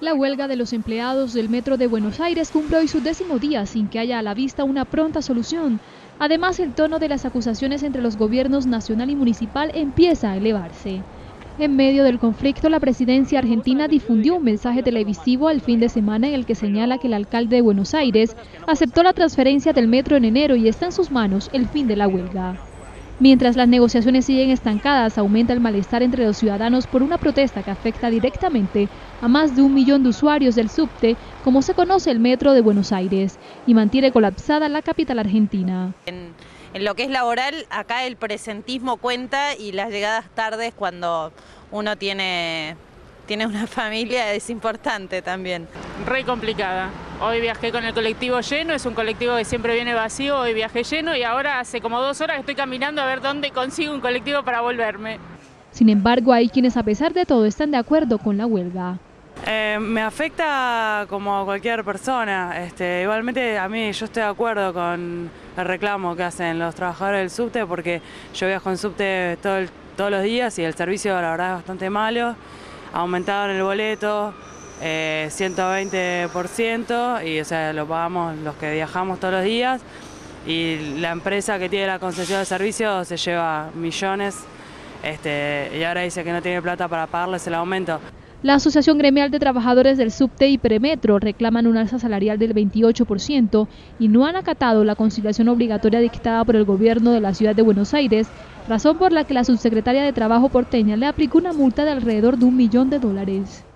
La huelga de los empleados del Metro de Buenos Aires cumple hoy su 10º día sin que haya a la vista una pronta solución. Además, el tono de las acusaciones entre los gobiernos nacional y municipal empieza a elevarse. En medio del conflicto, la presidencia argentina difundió un mensaje televisivo el fin de semana en el que señala que el alcalde de Buenos Aires aceptó la transferencia del metro en enero y está en sus manos el fin de la huelga. Mientras las negociaciones siguen estancadas, aumenta el malestar entre los ciudadanos por una protesta que afecta directamente a más de 1 millón de usuarios del subte, como se conoce el Metro de Buenos Aires, y mantiene colapsada la capital argentina. En lo que es laboral, acá el presentismo cuenta y las llegadas tardes cuando uno tiene una familia es importante también. Re complicada. Hoy viajé con el colectivo lleno, es un colectivo que siempre viene vacío, hoy viajé lleno y ahora hace como 2 horas que estoy caminando a ver dónde consigo un colectivo para volverme. Sin embargo, hay quienes a pesar de todo están de acuerdo con la huelga. Me afecta como a cualquier persona. Igualmente yo estoy de acuerdo con el reclamo que hacen los trabajadores del subte porque yo viajo en subte todos los días y el servicio la verdad es bastante malo. Aumentaron el boleto 120% y lo pagamos los que viajamos todos los días y la empresa que tiene la concesión de servicio se lleva millones y ahora dice que no tiene plata para pagarles el aumento. La Asociación Gremial de Trabajadores del Subte y Premetro reclaman un alza salarial del 28% y no han acatado la conciliación obligatoria dictada por el gobierno de la ciudad de Buenos Aires, razón por la que la subsecretaria de Trabajo porteña le aplicó una multa de alrededor de $1 millón.